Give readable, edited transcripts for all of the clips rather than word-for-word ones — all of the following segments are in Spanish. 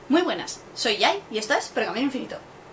Muy buenas, soy Yai y esto es Pergamino Infinito.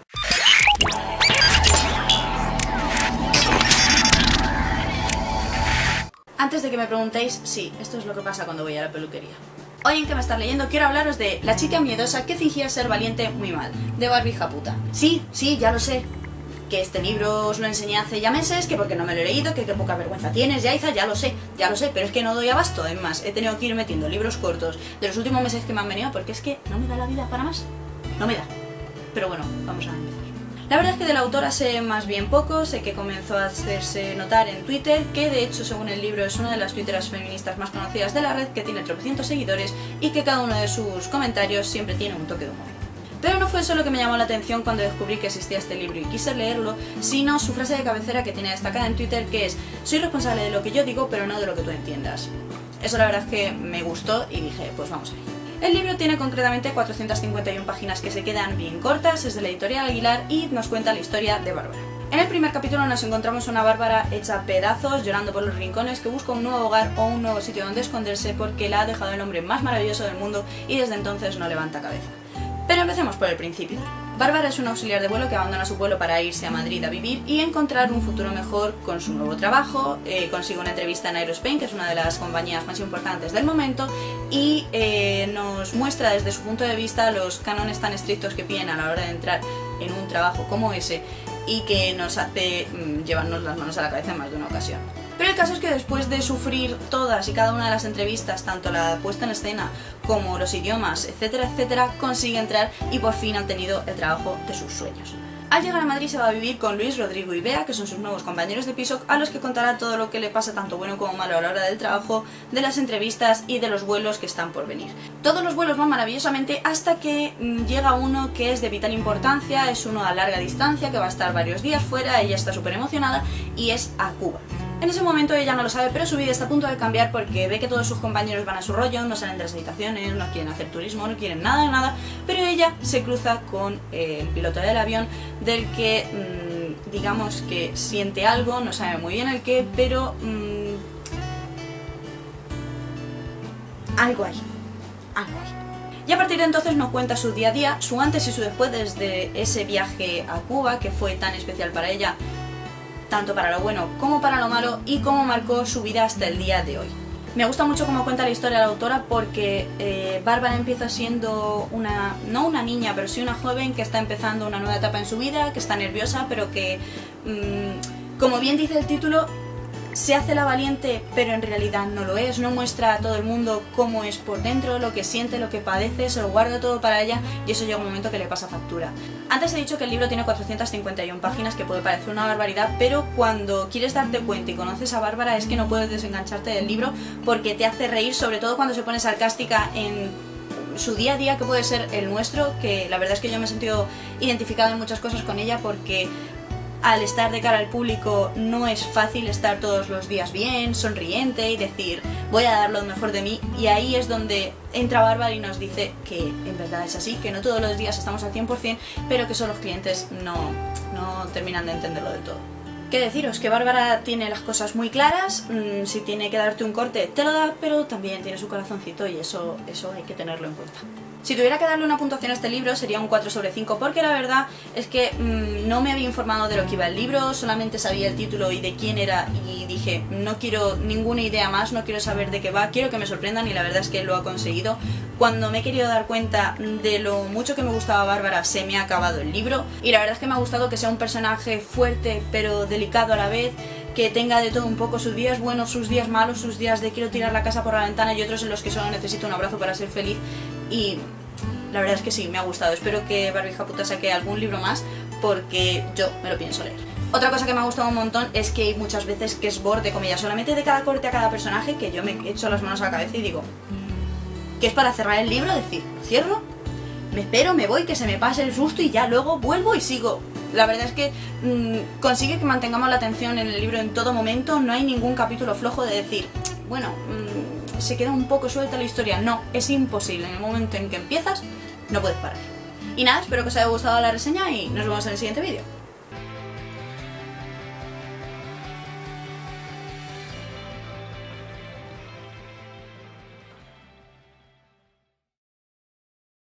Antes de que me preguntéis, sí, esto es lo que pasa cuando voy a la peluquería. Hoy en Que me estás leyendo quiero hablaros de La chica miedosa que fingía ser valiente muy mal, de Barbie Japuta. Sí, ya lo sé, que este libro os lo enseñé hace ya meses, que porque no me lo he leído, que qué poca vergüenza tienes, Yaiza, ya lo sé, pero es que no doy abasto. Además, he tenido que ir metiendo libros cortos de los últimos meses que me han venido porque es que no me da la vida para más, no me da. Pero bueno, vamos a empezar. La verdad es que de la autora sé más bien poco, sé que comenzó a hacerse notar en Twitter, que de hecho según el libro es una de las twitteras feministas más conocidas de la red, que tiene tropecientos seguidores y que cada uno de sus comentarios siempre tiene un toque de humor. Pero no fue eso lo que me llamó la atención cuando descubrí que existía este libro y quise leerlo, sino su frase de cabecera que tiene destacada en Twitter, que es: soy responsable de lo que yo digo, pero no de lo que tú entiendas. Eso la verdad es que me gustó y dije, pues vamos a ir. El libro tiene concretamente 451 páginas que se quedan bien cortas, es de la editorial Aguilar y nos cuenta la historia de Bárbara. En el primer capítulo nos encontramos una Bárbara hecha pedazos, llorando por los rincones, que busca un nuevo hogar o un nuevo sitio donde esconderse porque la ha dejado el hombre más maravilloso del mundo y desde entonces no levanta cabeza. Pero empecemos por el principio. Bárbara es una auxiliar de vuelo que abandona su pueblo para irse a Madrid a vivir y encontrar un futuro mejor con su nuevo trabajo. Consigue una entrevista en Aerospain, que es una de las compañías más importantes del momento, y nos muestra desde su punto de vista los cánones tan estrictos que piden a la hora de entrar en un trabajo como ese y que nos hace llevarnos las manos a la cabeza en más de una ocasión. Pero el caso es que después de sufrir todas y cada una de las entrevistas, tanto la puesta en escena como los idiomas, etcétera, etcétera, consigue entrar y por fin han tenido el trabajo de sus sueños. Al llegar a Madrid se va a vivir con Luis, Rodrigo y Bea, que son sus nuevos compañeros de piso, a los que contará todo lo que le pasa, tanto bueno como malo, a la hora del trabajo, de las entrevistas y de los vuelos que están por venir. Todos los vuelos van maravillosamente hasta que llega uno que es de vital importancia, es uno a larga distancia, que va a estar varios días fuera, ella está súper emocionada y es a Cuba. En ese momento ella no lo sabe, pero su vida está a punto de cambiar porque ve que todos sus compañeros van a su rollo, no salen de las habitaciones, no quieren hacer turismo, no quieren nada de nada, pero ella se cruza con el piloto del avión, del que digamos que siente algo, no sabe muy bien el qué, pero algo hay. Y a partir de entonces nos cuenta su día a día, su antes y su después desde ese viaje a Cuba, que fue tan especial para ella, tanto para lo bueno como para lo malo, y cómo marcó su vida hasta el día de hoy. Me gusta mucho cómo cuenta la historia de la autora porque Bárbara empieza siendo no una niña, pero sí una joven que está empezando una nueva etapa en su vida, que está nerviosa, pero que, como bien dice el título, se hace la valiente, pero en realidad no lo es, no muestra a todo el mundo cómo es por dentro, lo que siente, lo que padece, se lo guarda todo para ella y eso llega un momento que le pasa factura. Antes he dicho que el libro tiene 451 páginas, que puede parecer una barbaridad, pero cuando quieres darte cuenta y conoces a Bárbara es que no puedes desengancharte del libro porque te hace reír, sobre todo cuando se pone sarcástica en su día a día, que puede ser el nuestro, que la verdad es que yo me he sentido identificada en muchas cosas con ella porque al estar de cara al público no es fácil estar todos los días bien, sonriente y decir voy a dar lo mejor de mí, y ahí es donde entra Bárbara y nos dice que en verdad es así, que no todos los días estamos al 100%, pero que son los clientes no terminan de entenderlo del todo. ¿Qué deciros? Que Bárbara tiene las cosas muy claras, si tiene que darte un corte te lo da, pero también tiene su corazoncito y eso hay que tenerlo en cuenta. Si tuviera que darle una puntuación a este libro sería un 4 sobre 5, porque la verdad es que no me había informado de lo que iba el libro, solamente sabía el título y de quién era y dije, no quiero ninguna idea más, no quiero saber de qué va, quiero que me sorprendan, y la verdad es que lo ha conseguido. Cuando me he querido dar cuenta de lo mucho que me gustaba Bárbara, se me ha acabado el libro, y la verdad es que me ha gustado que sea un personaje fuerte pero delicado a la vez, que tenga de todo un poco, sus días buenos, sus días malos, sus días de quiero tirar la casa por la ventana y otros en los que solo necesito un abrazo para ser feliz. Y la verdad es que sí, me ha gustado. Espero que Barbie Japuta saque algún libro más porque yo me lo pienso leer. Otra cosa que me ha gustado un montón es que hay muchas veces que es borde, comillas, solamente de cada corte a cada personaje, que yo me echo las manos a la cabeza y digo que es para cerrar el libro, decir, cierro, me espero, me voy, que se me pase el susto y ya luego vuelvo y sigo. La verdad es que consigue que mantengamos la atención en el libro en todo momento, no hay ningún capítulo flojo de decir, bueno, se queda un poco suelta la historia. No, es imposible, en el momento en que empiezas no puedes parar. Y nada, espero que os haya gustado la reseña y nos vemos en el siguiente vídeo.